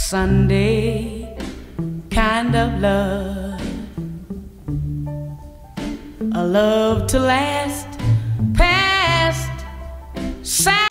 Sunday kind of love, a love to last past Saturday.